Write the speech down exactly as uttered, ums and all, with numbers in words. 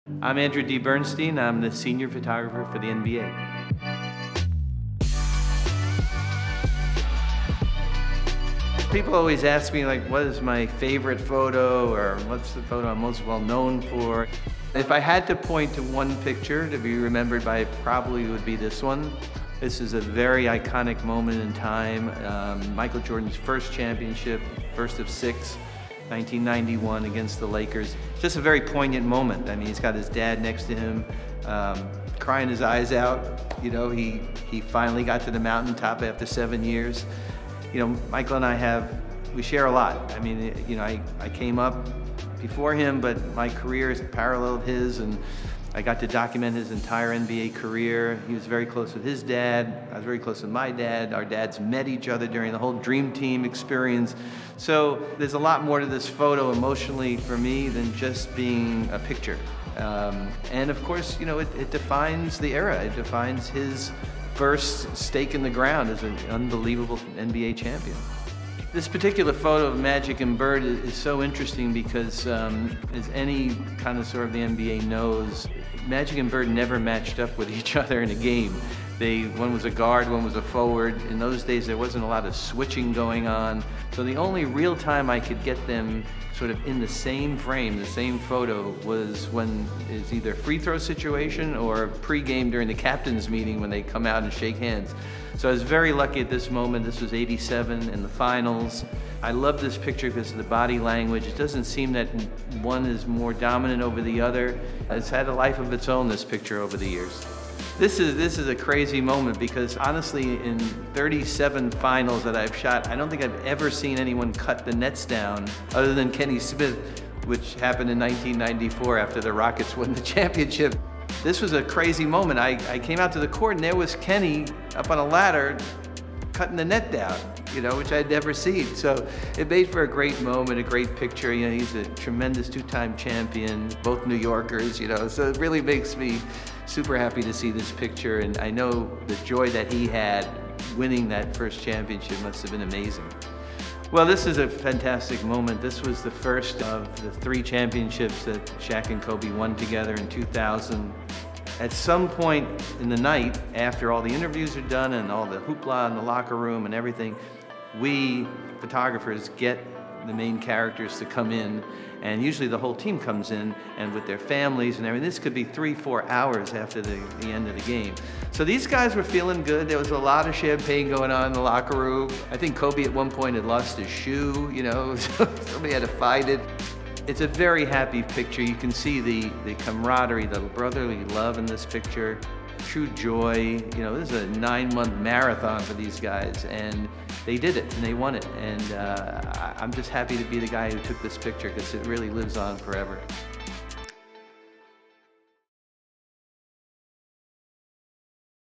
I'm Andy Bernstein. I'm the senior photographer for the N B A. People always ask me, like, what is my favorite photo, or what's the photo I'm most well known for? If I had to point to one picture to be remembered by, it probably would be this one. This is a very iconic moment in time. Um, Michael Jordan's first championship, first of six, nineteen ninety-one against the Lakers. Just a very poignant moment. I mean, he's got his dad next to him, um, crying his eyes out. You know, he, he finally got to the mountaintop after seven years. You know, Michael and I have, we share a lot. I mean, you know, I, I came up before him, but my career is paralleled his, and I got to document his entire N B A career. He was very close with his dad. I was very close with my dad. Our dads met each other during the whole Dream Team experience. So there's a lot more to this photo emotionally for me than just being a picture. Um, and of course, you know, it, it defines the era. It defines his first stake in the ground as an unbelievable N B A champion. This particular photo of Magic and Bird is so interesting because, um, as any connoisseur of the N B A knows, Magic and Bird never matched up with each other in a game. They, one was a guard, one was a forward. In those days, there wasn't a lot of switching going on. So the only real time I could get them sort of in the same frame, the same photo, was when it's either a free throw situation or pre-game during the captain's meeting when they come out and shake hands. So I was very lucky at this moment. This was eighty-seven in the finals. I love this picture because of the body language. It doesn't seem that one is more dominant over the other. It's had a life of its own, this picture, over the years. This is, this is a crazy moment because honestly, in thirty-seven finals that I've shot, I don't think I've ever seen anyone cut the nets down other than Kenny Smith, which happened in nineteen ninety-four after the Rockets won the championship. This was a crazy moment. I, I came out to the court and there was Kenny up on a ladder cutting the net down, you know, which I'd never seen. So it made for a great moment, a great picture. You know, he's a tremendous two-time champion, both New Yorkers, you know, so it really makes me super happy to see this picture, and I know the joy that he had winning that first championship must have been amazing. Well, this is a fantastic moment. This was the first of the three championships that Shaq and Kobe won together in two thousand. At some point in the night, after all the interviews are done and all the hoopla in the locker room and everything, we photographers get the main characters to come in, and usually the whole team comes in and with their families and everything. This could be three, four hours after the, the end of the game. So these guys were feeling good. There was a lot of champagne going on in the locker room. I think Kobe at one point had lost his shoe, you know, somebody had to fight it. It's a very happy picture. You can see the, the camaraderie, the brotherly love in this picture. True joy. You know, this is a nine-month marathon for these guys, and they did it, and they won it. And uh, I'm just happy to be the guy who took this picture because it really lives on forever.